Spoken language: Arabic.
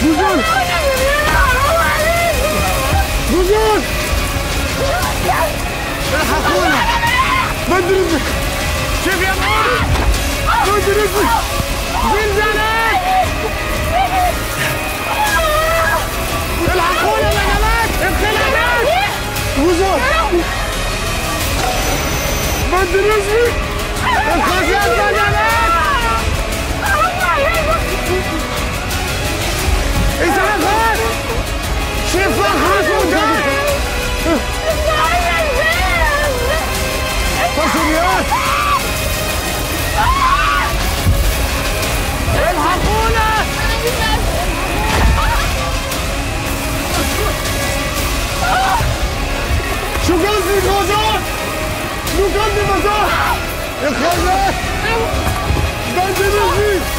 بوزون بوزون الحقونا بدرس شوف يا معود بدرس زلزالات الحقونا النجمات الخلانات بوزون بدرس الخزيان زلزالات إسعافات شفاخات ودم تصريات الحقونا شو قصدي غازات شو قصدي غازات الخزان بدرس